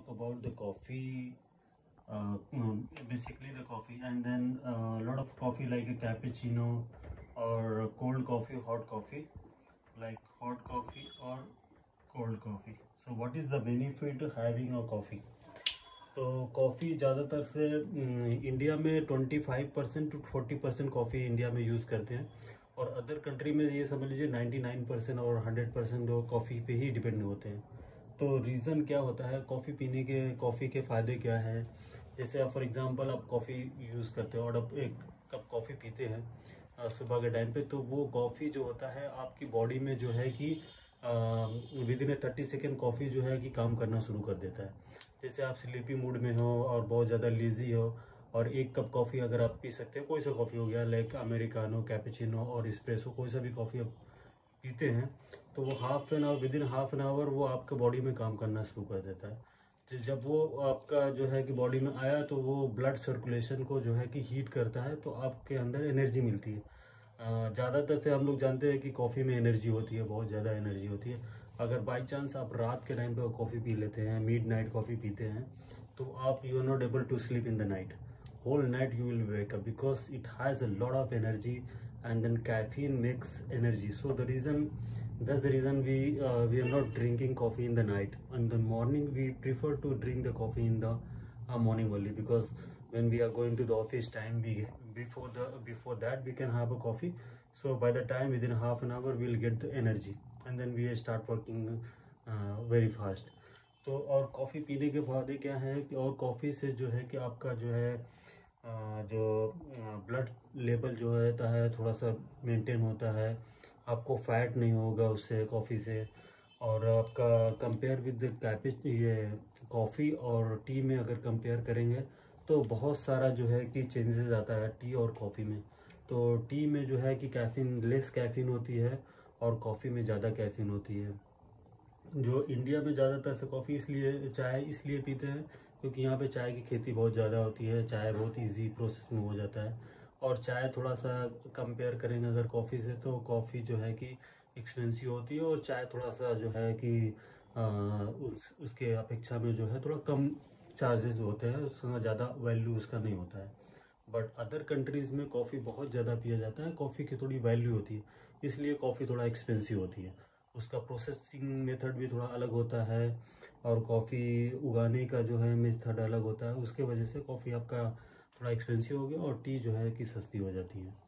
talk about the coffee, basically the coffee, and then a lot of coffee like a cappuccino or cold coffee, hot coffee, like hot coffee or cold coffee. So what is the benefit of having a coffee? तो coffee ज़्यादातर से India में 25% to 40% coffee India में use करते हैं, और other country में ये समझ लीजिए 99% और 100% लोग कॉफ़ी पे ही डिपेंड होते हैं। तो रीज़न क्या होता है कॉफ़ी पीने के, कॉफ़ी के फ़ायदे क्या है? जैसे आप फॉर एग्जांपल आप कॉफ़ी यूज़ करते हो और आप एक कप कॉफ़ी पीते हैं सुबह के टाइम पे, तो वो कॉफ़ी जो होता है आपकी बॉडी में जो है कि विद इन 30 सेकेंड कॉफ़ी जो है कि काम करना शुरू कर देता है। जैसे आप स्लीपी मूड में हो और बहुत ज़्यादा लेज़ी हो, और एक कप कॉफ़ी अगर आप पी सकते हो, कोई सा कॉफ़ी हो गया लाइक अमेरिकानो, कैपेचिनो और एस्प्रेसो, कोई सा भी कॉफ़ी आप पीते हैं, तो वो within half an hour वो आपके बॉडी में काम करना शुरू कर देता है। तो जब वो आपका जो है कि बॉडी में आया तो वो ब्लड सर्कुलेशन को जो है कि हीट करता है, तो आपके अंदर एनर्जी मिलती है। ज़्यादातर से हम लोग जानते हैं कि कॉफ़ी में एनर्जी होती है, बहुत ज़्यादा एनर्जी होती है। अगर बाई चांस आप रात के टाइम पे कॉफ़ी पी लेते हैं, मिड नाइट कॉफ़ी पीते हैं, तो आप you are not able to sleep in the night, whole night you will wake up because it has a lot of energy, and then caffeine makes energy. So that's the reason we are not drinking coffee in the night. In the morning we prefer to drink the coffee in the morning only, because when we are going to the office time, before that we can have a coffee. So by the time within half an hour we'll get the energy, and then we start working very fast. तो और coffee पीने के फायदे क्या हैं कि, और coffee से जो है कि आपका जो है जो ब्लड लेवल जो रहता है थोड़ा सा मेंटेन होता है, आपको फैट नहीं होगा उससे, कॉफ़ी से। और आपका कंपेयर विद ये कॉफ़ी और टी में अगर कंपेयर करेंगे तो बहुत सारा जो है कि चेंजेस आता है टी और कॉफ़ी में। तो टी में जो है कि कैफ़ीन, लेस कैफ़ीन होती है, और कॉफ़ी में ज़्यादा कैफ़ीन होती है। जो इंडिया में ज़्यादातर से कॉफ़ी चाय इसलिए पीते हैं क्योंकि यहाँ पे चाय की खेती बहुत ज़्यादा होती है, चाय बहुत इजी प्रोसेस में हो जाता है। और चाय थोड़ा सा कंपेयर करेंगे अगर कॉफ़ी से, तो कॉफ़ी जो है कि एक्सपेंसिव होती है, और चाय थोड़ा सा जो है कि उसके अपेक्षा में जो है थोड़ा कम चार्जेस होते हैं, उसका ज़्यादा वैल्यू उसका नहीं होता है। बट अदर कंट्रीज़ में कॉफ़ी बहुत ज़्यादा पिया जाता है, कॉफ़ी की थोड़ी वैल्यू होती है, इसलिए कॉफ़ी थोड़ा एक्सपेंसिव होती है। उसका प्रोसेसिंग मेथड भी थोड़ा अलग होता है, और कॉफ़ी उगाने का जो है मेथड अलग होता है, उसके वजह से कॉफ़ी आपका थोड़ा एक्सपेंसिव हो गया और टी जो है कि सस्ती हो जाती है।